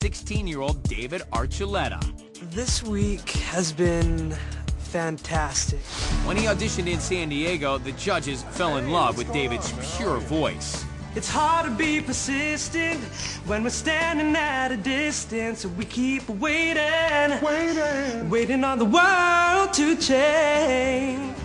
16-year-old David Archuleta. This week has been fantastic. When he auditioned in San Diego, the judges fell in love with David's pure voice. It's hard to be persistent when we're standing at a distance. We keep waiting on the world to change.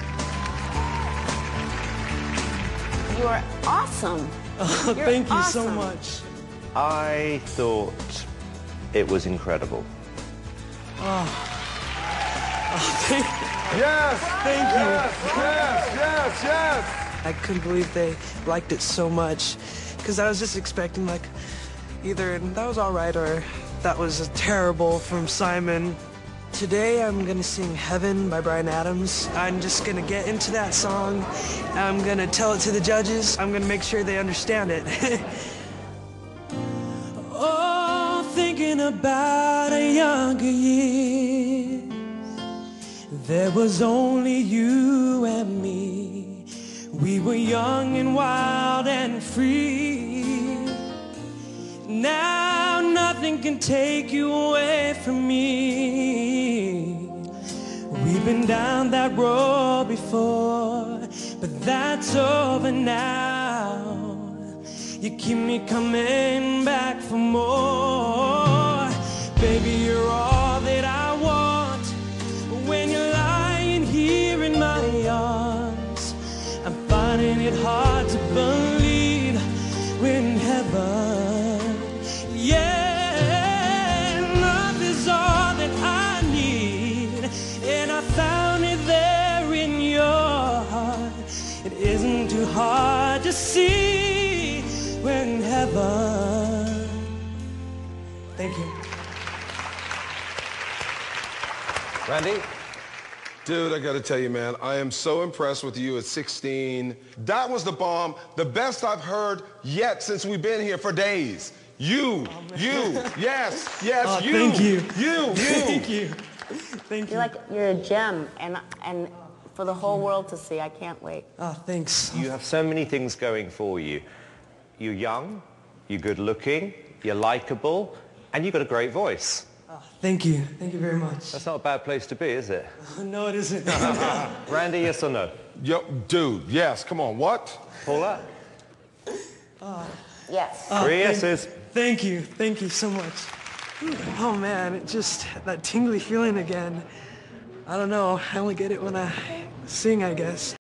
You are awesome. Oh, thank you so much. I thought it was incredible. Thank you. Yes. I couldn't believe they liked it so much, because I was just expecting like either that was all right or that was terrible from Simon. Today I'm gonna sing Heaven by Bryan Adams. I'm just gonna get into that song. I'm gonna tell it to the judges. I'm gonna make sure they understand it. Oh, thinking about a younger years, there was only you and me. We were young and wild and free. Now nothing can take you away from me. We've been down that road before, but that's over now. You keep me coming back for more. Baby, you're all that I want. When you're lying here in my arms, I'm finding it hard to believe we're in heaven. Yeah, love is all that I need, and I found it there in your heart. It isn't too hard to see we're in heaven. Thank you. Randy? Dude, I gotta tell you, man, I am so impressed with you at 16. That was the bomb, the best I've heard yet since we've been here for days. You, yes, Oh, you. thank you. You. Thank you. Thank you. You're a gem, and for the whole world to see. I can't wait. Oh, thanks. You have so many things going for you. You're young, you're good looking, you're likable, and you've got a great voice. Oh, thank you. Thank you very much. That's not a bad place to be, is it? No, it isn't. Randy, yes or no? Yo, dude, yes, come on, what? Paula? Yes. Three yeses. Thank you. Thank you so much. Oh, man, it just, that tingly feeling again. I don't know. I only get it when I sing, I guess.